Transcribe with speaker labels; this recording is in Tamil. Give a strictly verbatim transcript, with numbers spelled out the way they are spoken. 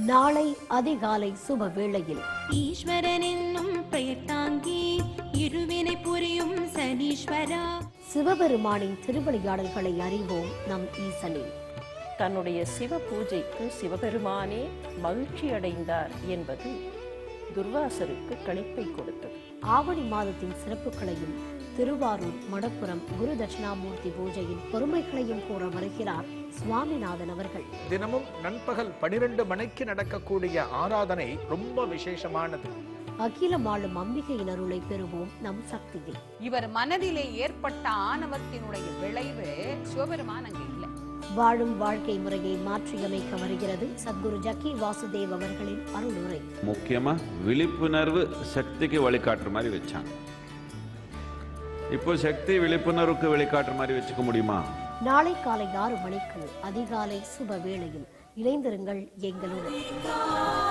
Speaker 1: நாளை அதிகாலை சுப வேளையில்
Speaker 2: ஈஸ்வரன் என்னும் பெயர் தாங்கி இருவினை புரியும் சனீஸ்வரா
Speaker 1: சிவபெருமானின் திருவிளையாடல்களை அறிவோம் நம் ஈசனில்.
Speaker 3: தன்னுடைய சிவ பூஜைக்கு சிவபெருமானே மகிழ்ச்சி அடைந்தார் என்பது துர்வாசருக்கு களிப்பை கொடுத்தது.
Speaker 1: ஆவணி மாதத்தின் சிறப்புகளையும் திருவாரூர் மடப்புறம் குரு தட்சிணாமூர்த்தி பூஜையின் பொறுமைகளையும் கூற வருகிறார் சுவாமிநாதன் அவர்கள்.
Speaker 4: தினமும் நண்பகல் பனிரெண்டு மணிக்கு நடக்கக்கூடிய ஆராதனை ரொம்ப விசேஷமானது.
Speaker 1: அகிலம் ஆளும் அம்பிகையின் அருளை பெறுவோம் நம் சக்தியில்.
Speaker 5: இவர் மனதிலே ஏற்பட்ட ஆணவத்தினுடைய விளைவு சிவபெருமான் அங்கே இல்லை.
Speaker 1: வாழும் வாழ்க்கை முறையை மாற்றியமைக்க வருகிறது சத்குரு ஜக்கி வாசுதேவ் அவர்களின் அருளுரை.
Speaker 6: முக்கியமா விழிப்புணர்வு சக்திக்கு வழிகாட்டுற மாதிரி வச்சாங்க. இப்போ சக்தி விழிப்புணர்வுக்கு வழிகாட்டுற மாதிரி வச்சுக்க முடியுமா?
Speaker 1: நாளை காலை ஆறு மணிக்கு அதிகாலை சுப வேளையில் இணைந்திருங்கள் எங்களுடன்.